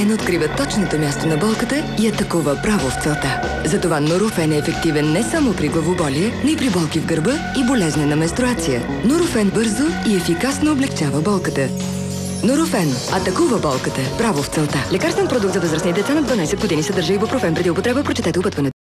Нурофен открива точното място на болката и атакува право в целта. Затова Нурофен е ефективен не само при главоболие, но и при болки в гърба и болезнена менструация. Нурофен бързо и ефикасно облегчава болката. Нурофен атакува болката право в целта. Лекарствен продукт за възрастни деца на 12 години съдържа ибупрофен. Преди употреба прочетете опътването.